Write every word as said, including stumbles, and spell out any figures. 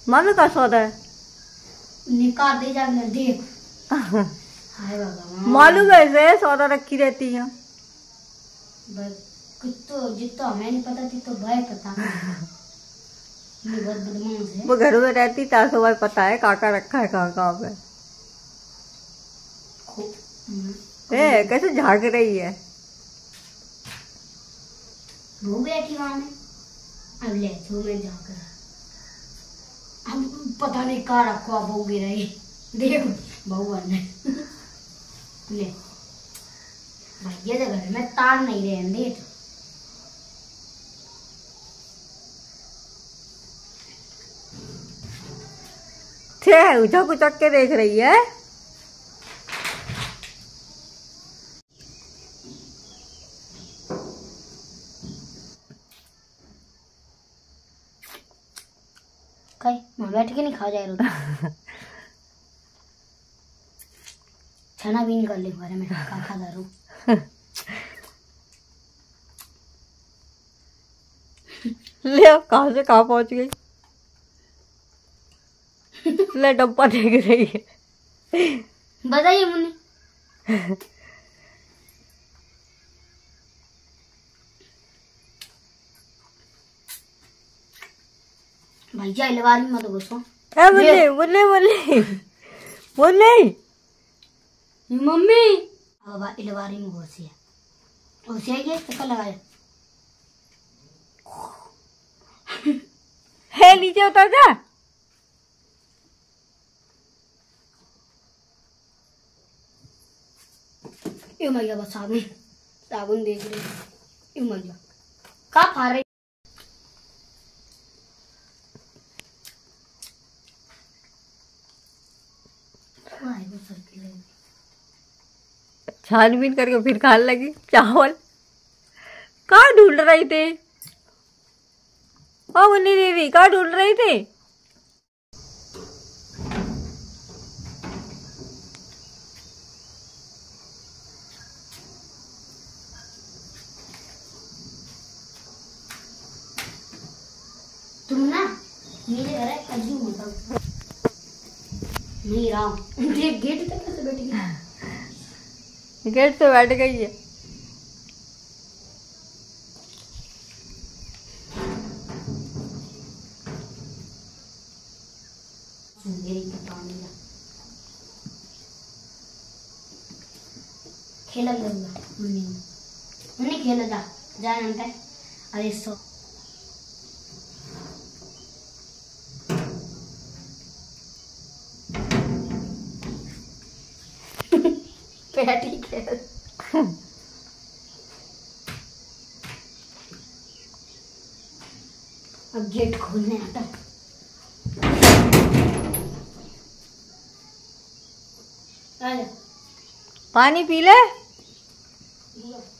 Mummy का सौदा है निकाल दे जा देख। हाय भगवान मालूम ऐसे सौदा रखी रहती है। कुछ तो जितना हमें नहीं पता थी तो भाई पता ये बहुत बदमाश है। वो घर में रहती तासो भाई पता है काका रखा है कहाँ कहाँ पे। ए, कैसे झाग रही है। वो बैठी वहां में अब ले जो मैं झाग रहा अब पता नहीं कहाँ रखो अब वो गिरा ही देख भगवान ने ले भाई ये घर में तार नहीं रहे देख उचक उचक के देख रही है। कहीं मैं बैठ के नहीं खा जाए रोटी छना भी निकाल ले बारे में खा खा दारू ले कहाँ से कहाँ पहुंच गई। ले डब्बा देख रही है। बताइए मुन्नी भैया इलवारी मत घुसो। ए बोले बोले बोले बोले मम्मी बाबा इलवारी में घुसी है घुसी है ये चक्कर लगाया है नीचे उतर जा। ये मैया बस साबुन साबुन देख रही ये मैया का खा रही छानबीन करके फिर खाने लगी चावल। कहाँ ढूंढ रही थे ओ मुन्नी दीदी कहाँ ढूंढ रही थे। तुम ना मेरे घर है कभी मत नहीं रहा देख गेट तक कैसे बैठ गई। गेट से बैठ गई है। खेला करूंगा मुन्नी मुन्नी खेला जा जा जानता है अरे सो ठीक है अब गेट खोलने आता पानी पी ले।